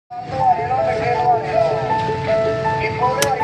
いろんな系のあるよ。一方では